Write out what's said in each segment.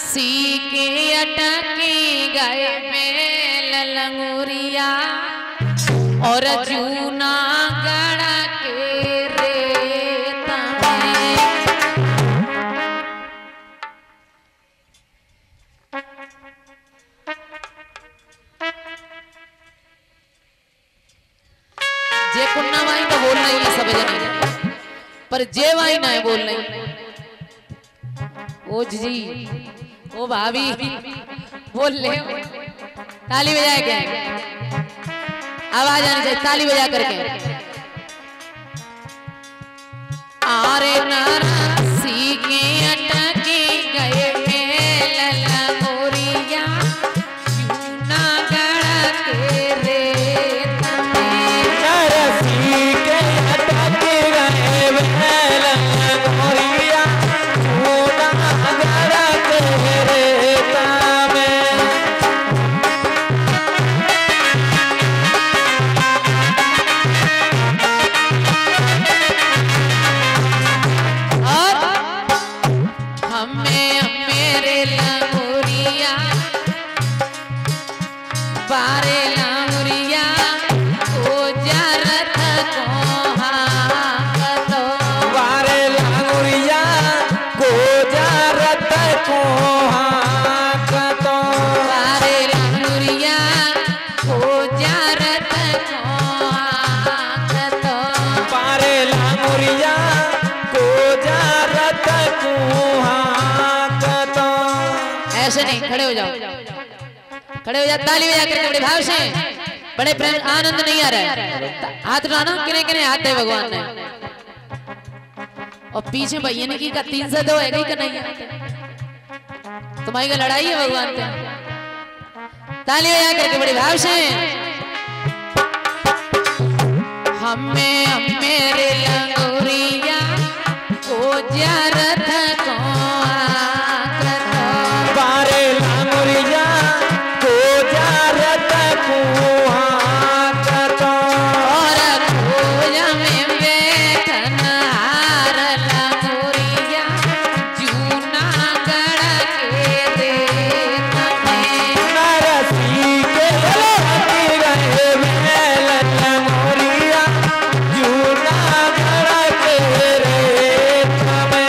सीके अटके गए बेल लंगुरिया और जूना गड़ा के रेत में। जे कुन्ना वाई तो बोल नहीं है सब जने, पर जे वाई ना है बोल नहीं। ओ जी ओ भाभी बोल ले, ताली बजा के आवाज आनी चाहिए, ताली बजा करके। आरे नारा सीके अटके गए बेल लंगुरिया जूना गड़ा के रेत में। नारा सीके अटके गए बेल लंगुरिया जूना गड़ा के रेत में। और हमें मेरे लंगुरिया बारे लंगुरिया ओ जरत को हाकतो। वारे लांगुरिया को जारत को हाकतो। बारे लंगुरिया ओ जरत को हाकतो। वारे लांगुरिया को जारत को हाकतो। ऐसे नहीं, खड़े हो जाओ, खड़े हो जाओ, ताली बजा करके बड़े भाव से, बड़े प्रेम, आनंद नहीं आ रहा है। हाथ उठाना, किने किने हाथ दे भगवान ने। और पीछे भैया ने की का 3 से 2 है, कहीं का नहीं है, तुम्हारी का लड़ाई है भगवान से। ताली बजा करके बड़े भाव से। हमें मेरे लंगुरिया ओ जरत को हाकतो। वारे लांगुरिया को जारत को हाकतो। और खोज में बैठन हार लंगुरिया जूना गड़ा के रेत में। नारा सीके अटके गए बेल लंगुरिया जूना गड़ा के रेत में।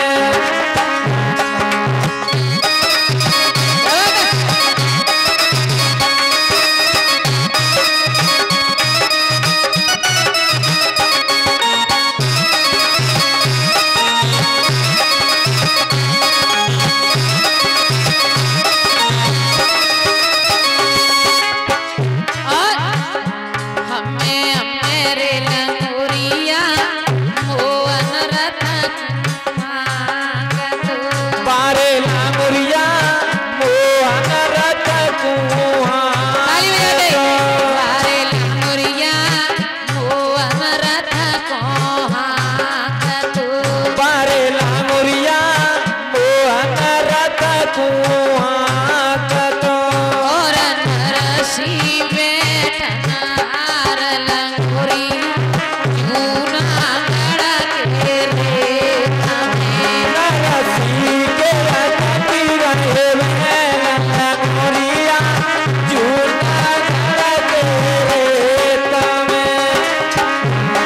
और हमें मेरे लंगुरिया मोहन रथ हाकतो। वारे लांगुरिया मोहन रथ को ताली बजा दे। हाकतो। बारे लंगुरिया मोहन रथ को हाकतो। वारे लांगुरिया मोहन रथ को हाकतो। और नरसी बैठन हार लंगुरिया जूना गड़ा के रेत में। नारा सीके अटके गए बेल लंगुरिया जूना गड़ा के रेत में।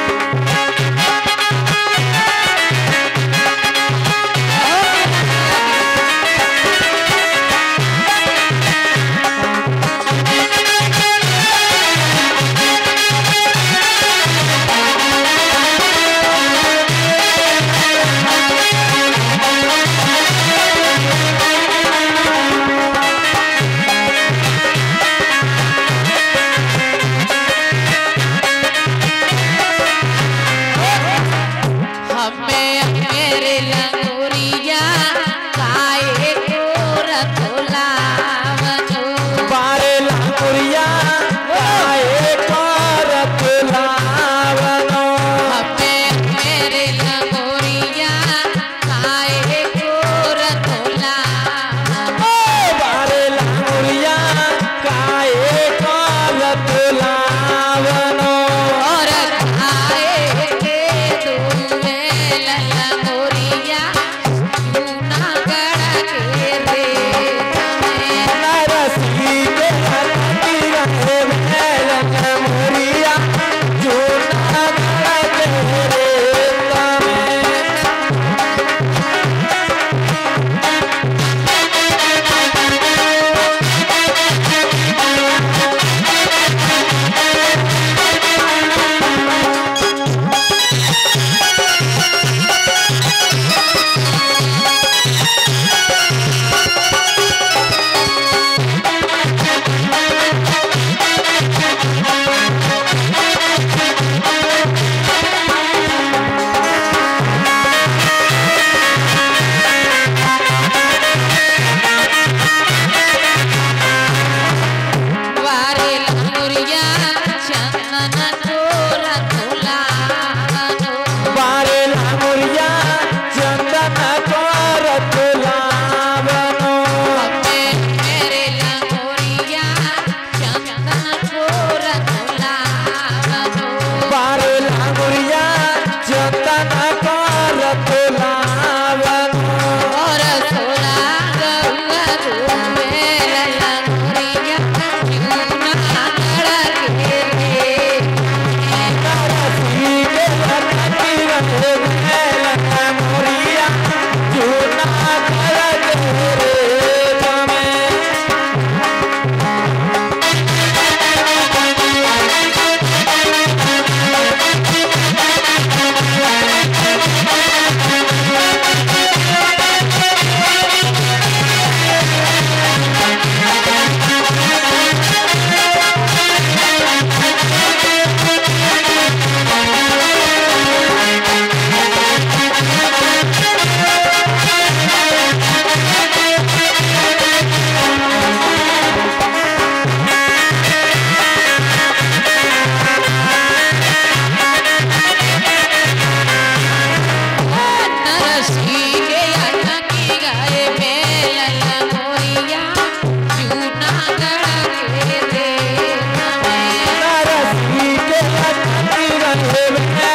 रहे